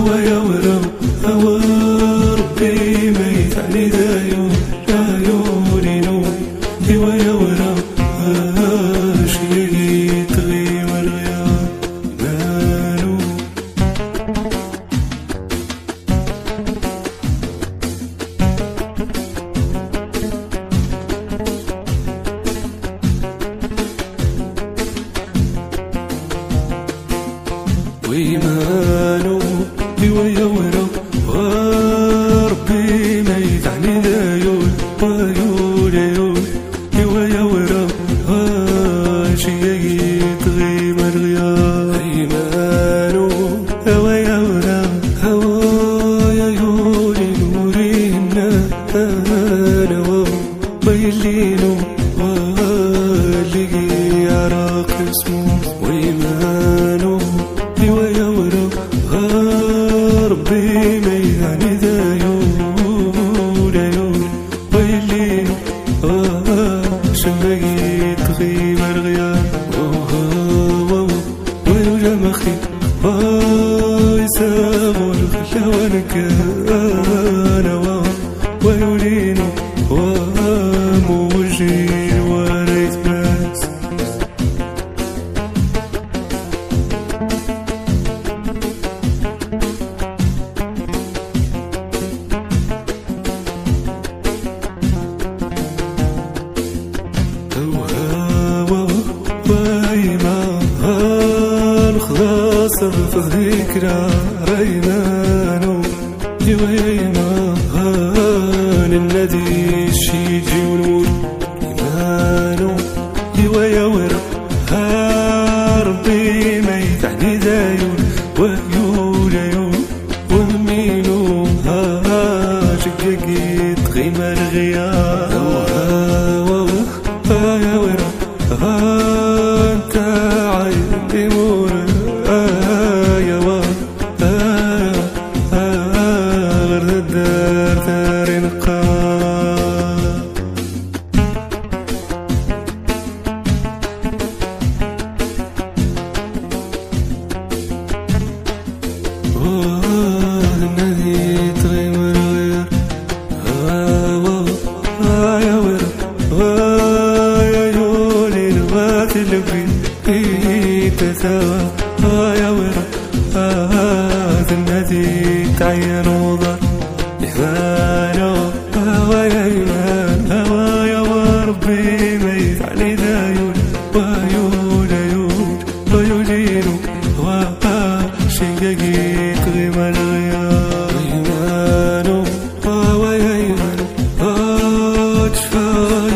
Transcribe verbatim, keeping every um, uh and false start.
هوايا ورا هوا ربي ما يتعني دايو عيوني نور هوايا ورا شي تغيب الغياب مالو ويمانو هوايا ورا ربي ما يتعني دايول ويول يول هوايا ورا شي تغيب الغياب ويمانو هوايا ورا هوايا يولي نورينا انا ويلينو واللي عراق اسمه ويمانو هوايا ورا ربي ما يعني دايول يول ويلينو شبقي تغيب الغياب ويوجا مخي ويسامو الخلاوان كانا ويولينو وموجي وريت باس خلاص في ذكرى ريمانو هوايا هان النادي شي يجي ونقول ايمانو هوايا ورا ها ربي ما يتعني دايول ويول يول ومينو ها شققي تغيم الغياب هوايا ورا ها انت عايل يمور النادي تغيب الغياب هوايا ورا يا يولي نبات اللي تساوى هوايا ورا النادي تعين وضع إيمانو هوايا إيمان هوايا وربي ما يتعني دايول ويول يول ويولينو شققي تغيب الغياب إيمانو هوايا إيمانو